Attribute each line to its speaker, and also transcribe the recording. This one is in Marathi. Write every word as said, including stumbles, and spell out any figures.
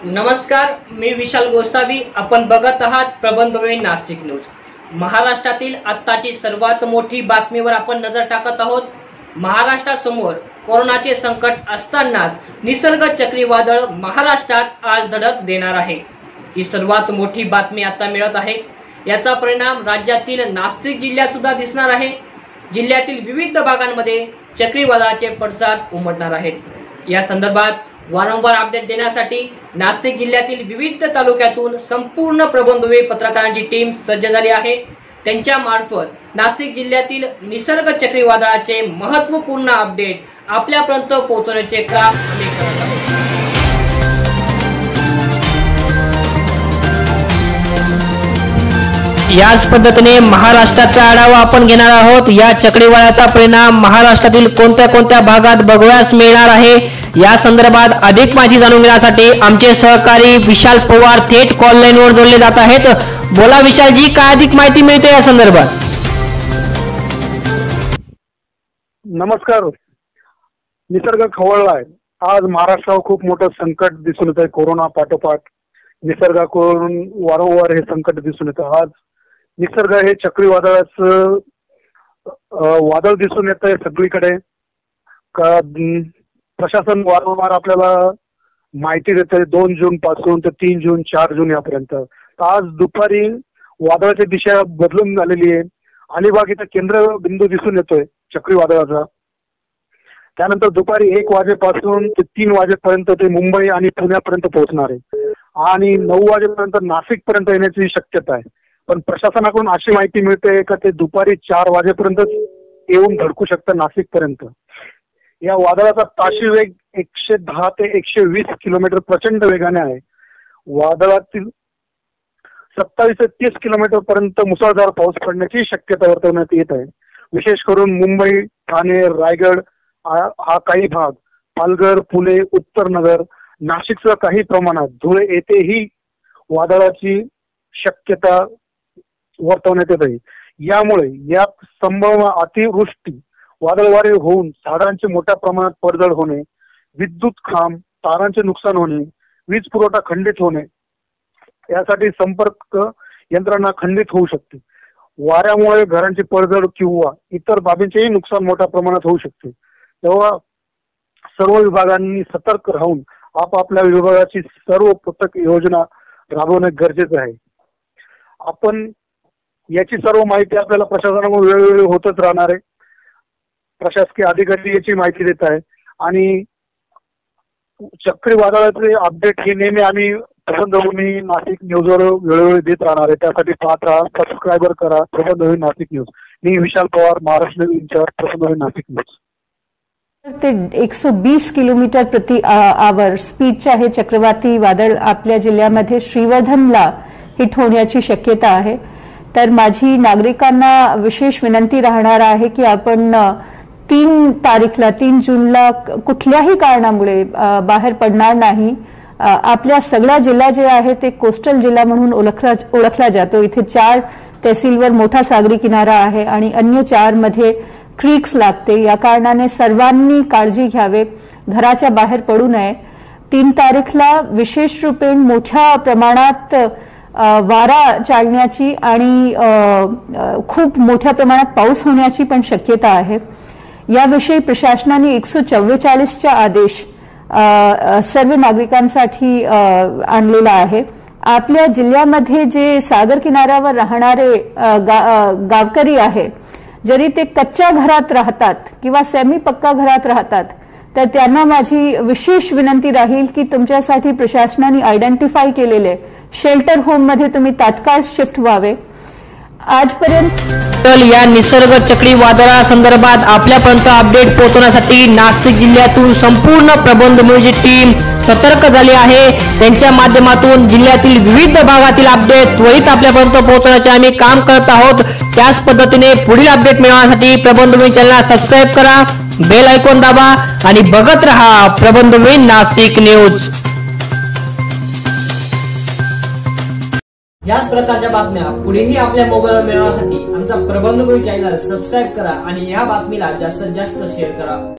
Speaker 1: नमस्कार, मी विशाल गोसावी. आपण बघत आहात प्रबंधवे नाशिक न्यूज. महाराष्ट्रातील आत्ताची सर्वात मोठी बातमीवर आपण नजर टाकत आहोत. महाराष्ट्रासमोर कोरोनाचे संकट असतानाच निसर्ग चक्रीवादळ महाराष्ट्रात आज धडक देणार आहे. ही सर्वात मोठी बातमी आता मिळत आहे. याचा परिणाम राज्यातील नाशिक जिल्ह्यात सुद्धा दिसणार आहे. जिल्ह्यातील विविध भागांमध्ये चक्रीवादळाचे पडसाद उमटणार आहेत. या संदर्भात वारंवार अपडेट देण्यासाठी नाशिक जिल्ह्यातील विविध तालुक्यातून संपूर्ण प्रबंधवे पत्रकारांची टीम सज्ज झाली आहे. त्यांच्या मार्फत नाशिक जिल्ह्यातील निसर्ग चक्रीवादळाचे महत्त्वपूर्ण अपडेट आपल्यापर्यंत पोहोचवण्याचे काम आम्ही करत आहोत. याच पद्धतीने महाराष्ट्राचा आढावा आपण घेणार आहोत. या चक्रीवादळाचा परिणाम महाराष्ट्रातील कोणत्या कोणत्या भागात बघण्यास मिळणार आहे या संदर्भात अधिक माहिती जाणून घेण्यासाठी आमचे सहकारी विशाल पवार थेट कॉल लाईनवर जोडले जात आहेत. बोला विशालजी, काय अधिक माहिती मिळते या संदर्भात?
Speaker 2: नमस्कार. निसर्ग खवळलाय. आज महाराष्ट्रावर खूप मोठं संकट दिसून येत आहे. कोरोना पाठोपाठ निसर्गाकडून वारंवार हे संकट दिसून येतं. आज निसर्ग हे चक्रीवादळाचं वादळ दिसून येत आहे सगळीकडे. प्रशासन वारंवार आपल्याला माहिती देते दोन जून पासून ते तीन जून चार जून यापर्यंत. आज दुपारी वादळाची दिशा बदलून झालेली आहे. अलिबाग इथं केंद्रबिंदू दिसून येतोय चक्रीवादळाचा. त्यानंतर दुपारी एक वाजेपासून ते तीन वाजेपर्यंत ते मुंबई आणि पुण्यापर्यंत पोहोचणार आहे आणि नऊ वाजेपर्यंत नाशिक पर्यंत येण्याची शक्यता आहे. पण प्रशासनाकडून अशी माहिती मिळते का ते दुपारी चार वाजेपर्यंत येऊन धडकू शकतं नाशिक पर्यंत. या वादळाचा ताशी वेग एकशे दहा ते एकशे वीस किलोमीटर प्रचंड वेगाने आहे. वादळातील सत्तावीस ते तीस किलोमीटर पर्यंत मुसळधार पाऊस पडण्याची शक्यता वर्तवण्यात येत आहे. विशेष करून मुंबई, ठाणे, रायगड हा काही भाग, पालघर, पुणे, उत्तरनगर, नाशिकसह काही प्रमाणात धुळे येथेही वादळाची शक्यता वर्तवण्यात येत आहे. यामुळे या संभाव्य अतिवृष्टी वादळवारे होऊन झाडांचे मोठ्या प्रमाणात पडझड होणे, विद्युत खांब, तारांचे नुकसान होणे, वीज पुरवठा खंडित होणे यासाठी संपर्क यंत्रणा खंडित होऊ शकते. वाऱ्यामुळे घरांची पडझड किंवा इतर बाबींचेही नुकसान मोठ्या प्रमाणात होऊ शकते. तेव्हा सर्व विभागांनी सतर्क राहून आपापल्या विभागाची सर्व पथक योजना राबवणे गरजेचे आहे. आपण याची सर्व माहिती आपल्याला प्रशासनाकडून वेळोवेळी होतच राहणार आहे. प्रशासकीय अधिकारी याची माहिती देत आहे आणि चक्रीवादळाचे अपडेट हे नेहमी आम्ही प्रबंधभूमी नाशिक न्यूजवर वेळोवेळी देत राहणार आहे. त्यासाठी पाहत राहा, सबस्क्राईबर करा प्रबंधभूमी नाशिक न्यूज. मी विशाल पवार, महाराष्ट्र इंचार्ज प्रबंधभूमी नाशिक न्यूज.
Speaker 3: ते एकशे वीस किलोमीटर प्रति आवर स्पीडचे आहे चक्रवाती वादळ आपल्या जिल्ह्यामध्ये श्रीवर्धनला हिट होण्याची शक्यता आहे. तर माझी नागरिकांना विशेष विनंती राहणार आहे की आपण तीन तारीखला तीन जूनला कुठल्याही कारणामुळे बाहेर पडणार नाही. आपल्या सगळा जिल्हा जे आहे ते कोस्टल जिल्हा म्हणून ओळखला ओळखला जातो. इथे चार तहसीलवर मोठा सागरी किनारा आहे आणि अन्य चार मध्ये क्रीक्स लागते. या कारणाने सर्वांनी काळजी घ्यावे, घराच्या बाहेर पडू नये. तीन तारीखला विशेष रूपे मोठ्या प्रमाणात वारा चालण्याची आणि खूप मोठ्या प्रमाणात पाऊस होण्याची पण शक्यता आहे. याविषयी प्रशासनाने एकशे चव्वेचाळीसचा आदेश सर्व नागरिकांसाठी आणलेला आहे. आपल्या जिल्ह्यामध्ये जे सागर किनाऱ्यावर राहणारे गावकरी आहे, जरी ते कच्च्या घरात राहतात किंवा सेमी पक्का घरात राहतात, तर त्यांना माझी विशेष विनंती राहील की तुमच्यासाठी प्रशासनाने आयडेंटिफाय केलेले शेल्टर होम मध्ये तुम्ही तात्काळ शिफ्ट व्हावे. आजपर्यंत
Speaker 1: या निसर्ग चक्रीवादळा संदर्भात आपल्यापर्यंत अपडेट पोहोचवण्यासाठी नाशिक जिल्ह्यातून संपूर्ण प्रबंधभूमीची टीम सतर्क झाली आहे. त्यांच्या माध्यमातून जिल्ह्यातील विविध भागातील अपडेट त्वरित आपल्यापर्यंत पोहोचवण्याचे आम्ही काम करत आहोत. त्याच पद्धतीने पुढील अपडेट मिळवण्यासाठी प्रबंधभूमी चॅनलला सबस्क्राईब करा, बेल आयकॉन दाबा आणि बघत रहा प्रबंधभूमी नाशिक न्यूज. याच प्रकारच्या बातम्या पुढेही आपल्या मोबाईलवर मिळवण्यासाठी आमचा प्रबंधभूमी चॅनल सबस्क्राईब करा आणि या बातमीला जास्तीत जास्त शेअर करा.